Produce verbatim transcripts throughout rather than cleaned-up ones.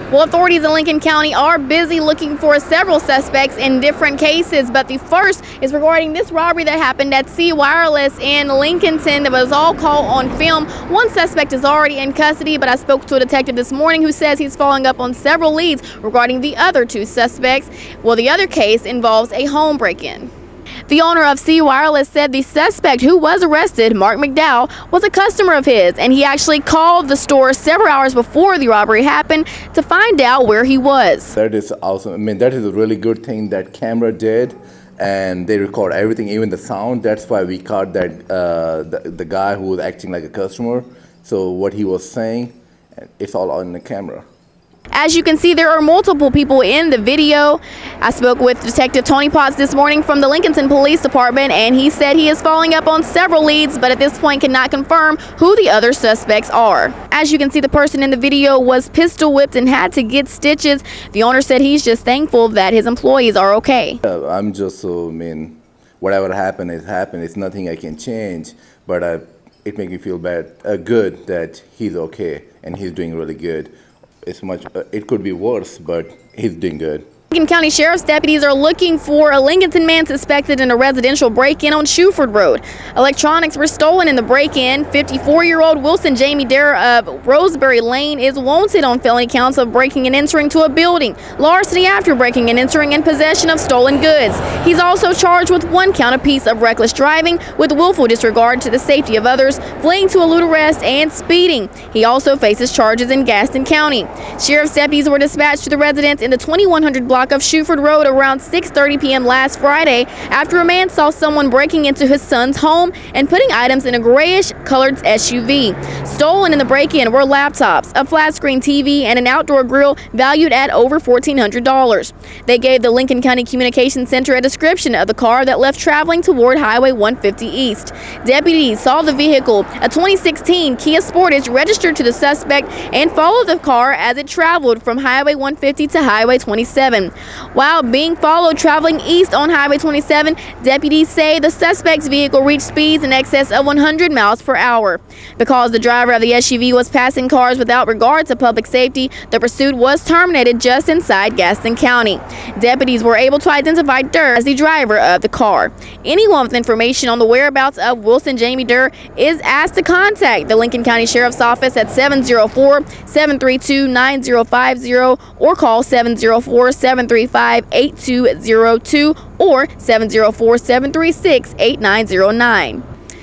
Well, authorities in Lincoln County are busy looking for several suspects in different cases, but the first is regarding this robbery that happened at C Wireless in Lincolnton. It was all caught on film. One suspect is already in custody, but I spoke to a detective this morning who says he's following up on several leads regarding the other two suspects. Well, the other case involves a home break-in. The owner of C Wireless said the suspect who was arrested, Mark McDowell, was a customer of his, and he actually called the store several hours before the robbery happened to find out where he was. That is awesome. I mean, that is a really good thing that camera did, and they record everything, even the sound. That's why we caught that uh, the, the guy who was acting like a customer. So what he was saying, it's all on the camera. As you can see, there are multiple people in the video. I spoke with Detective Tony Potts this morning from the Lincolnton Police Department, and he said he is following up on several leads, but at this point cannot confirm who the other suspects are. As you can see, the person in the video was pistol whipped and had to get stitches. The owner said he's just thankful that his employees are okay. Uh, I'm just so, I mean, whatever happened, it happened. It's nothing I can change, but uh, it makes me feel bad, uh, good that he's okay and he's doing really good. It's much, uh, it could be worse, but he's doing good. Lincoln County Sheriff's deputies are looking for a Lincolnton man suspected in a residential break-in on Shuford Road. Electronics were stolen in the break-in. fifty-four-year-old Wilson Jamie Dare of Roseberry Lane is wanted on felony counts of breaking and entering to a building, larceny after breaking and entering, and possession of stolen goods. He's also charged with one count apiece of reckless driving with willful disregard to the safety of others, fleeing to elude arrest, and speeding. He also faces charges in Gaston County. Sheriff's deputies were dispatched to the residence in the twenty-one hundred block of Shuford Road around six thirty p m last Friday after a man saw someone breaking into his son's home and putting items in a grayish colored S U V. Stolen in the break-in were laptops, a flat-screen T V, and an outdoor grill valued at over fourteen hundred dollars. They gave the Lincoln County Communications Center a description of the car that left traveling toward Highway one fifty East. Deputies saw the vehicle, a twenty sixteen Kia Sportage, registered to the suspect and followed the car as it traveled from Highway one fifty to Highway twenty-seven. While being followed traveling east on Highway twenty-seven, deputies say the suspect's vehicle reached speeds in excess of one hundred miles per hour. Because the driver of the S U V was passing cars without regard to public safety, the pursuit was terminated just inside Gaston County. Deputies were able to identify Durr as the driver of the car. Anyone with information on the whereabouts of Wilson Jamie Durr is asked to contact the Lincoln County Sheriff's Office at seven zero four, seven three two, nine zero five zero or call seven zero four, seven three five, eight two zero two or seven zero four, seven three six, eight nine zero nine.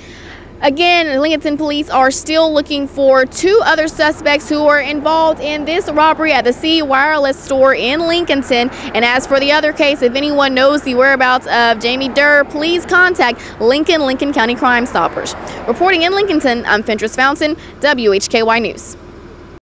Again, Lincolnton police are still looking for two other suspects who are involved in this robbery at the C Wireless store in Lincolnton. And as for the other case, if anyone knows the whereabouts of Jamie Durr, please contact Lincoln Lincoln County Crime Stoppers. Reporting in Lincolnton, I'm Fentress Fountain, W H K Y News.